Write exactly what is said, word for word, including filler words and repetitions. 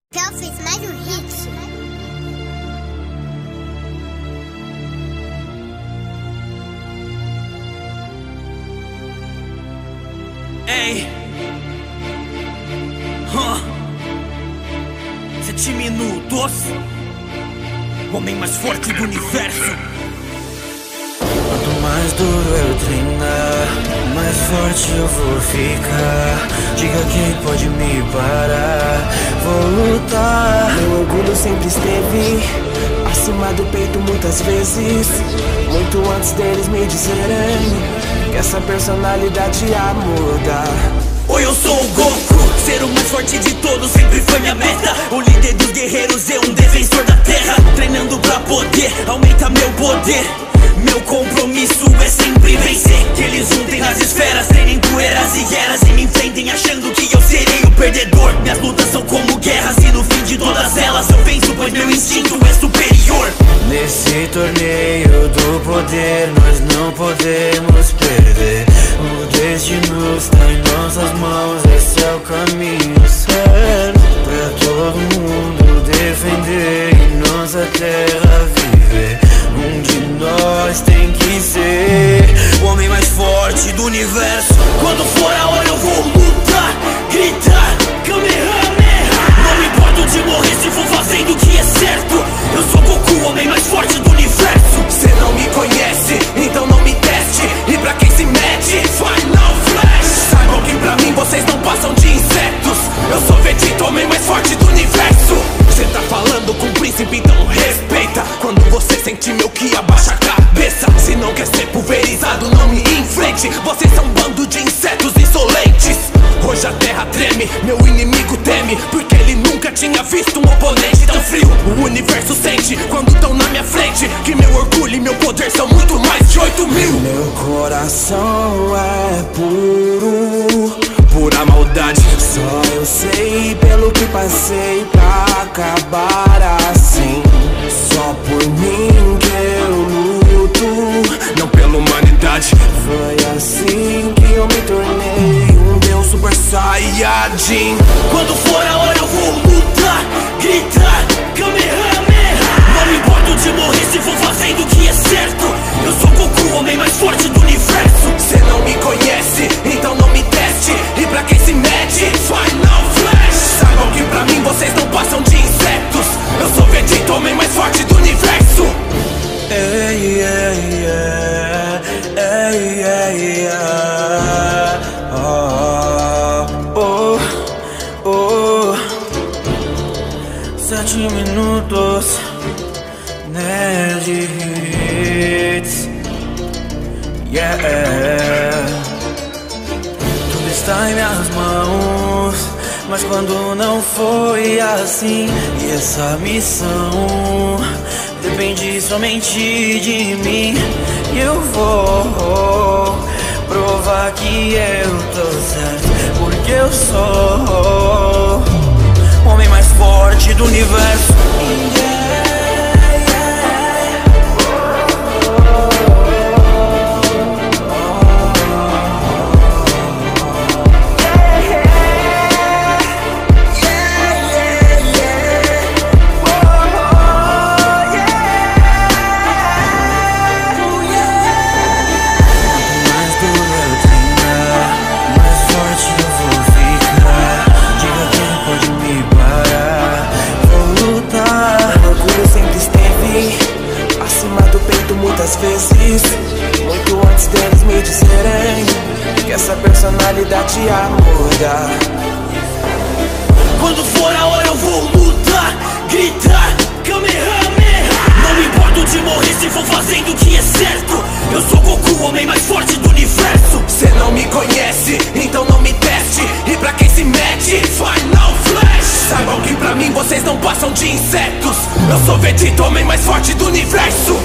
Kel fez mais um hit. Ei, huh. Sete minutos, o homem mais forte do universo. Quanto mais duro eu treinar, mais forte eu vou ficar. Diga quem pode me parar, vou lutar. Meu orgulho sempre esteve acima do peito muitas vezes, muito antes deles me dizerem que essa personalidade ia mudar. Oi, eu sou o Goku, ser o mais forte de todos sempre foi minha meta. O líder dos guerreiros é um defensor da terra, treinando pra poder aumentar meu poder. Meu compromisso é sempre vencer. Que eles juntem nas esferas, treinem poeiras e eras e me enfrentem achando que eu serei o perdedor. Minhas lutas são como guerras e no fim de todas elas eu venço, pois meu instinto é superior. Nesse torneio do poder nós não podemos perder. O destino está em nossas mãos, esse é o caminho certo. Pra todo mundo defender e nossa terra viver. Um de nós tem que ser o homem mais forte do universo. Quando for a hora eu vou lutar, gritar, Kamehameha. Não me importo de morrer se for fazendo o que é certo. Eu sou Goku, o homem mais forte do universo. Cê não me conhece, então não me teste. E pra quem se mete, Final Flash. Saibam que pra mim vocês não passam de insetos. Eu sou Vegeta, o homem mais forte do universo. Cê tá falando com o príncipe, então respeita. Quando você sente meu ki, abaixa a cabeça. Se não quer ser pulverizado, não me enfrente. Vocês são um bando de insetos insolentes. Hoje a terra treme, meu inimigo teme, porque ele nunca tinha visto um oponente tão frio. O universo sente quando tão na minha frente que meu orgulho e meu poder são muito mais de oito mil. Meu coração é puro, pura maldade. Só eu sei pelo que passei pra acabar assim. Só por mim que eu luto, não pela humanidade. Foi assim que eu me tornei um deus super saiyajin. Quando for a hora eu vou lutar, gritar, Kamehameha. Não me importo de morrer se for fazendo o que é certo. Eu sou Goku, o homem mais forte do universo. Cê não me conhece, então não me teste. E pra quem se mete, Final Flash. Saibam que pra mim vocês não passam de insetos. Eu sou Vegeta, o homem mais forte do universo. Ei, ei, ei, ei, ei, ei. Oh, oh, oh. Sete minutos, Nerd Hits. Yeah. Tudo está em minhas mãos, mas quando não foi assim, e essa missão depende somente de mim, e eu vou provar que eu tô certo, porque eu sou o homem mais forte do universo. Muitas vezes, muito antes deles me dizerem que essa personalidade ia mudar. Quando for a hora eu vou lutar, gritar, Kamehameha. Não me importo de morrer se for fazendo o que é certo. Eu sou Goku, o homem mais forte do universo. Cê não me conhece, então não me teste. E pra quem se mete, Final Flash. Saibam que pra mim vocês não passam de insetos. Eu sou Vegeta, o homem mais forte do universo.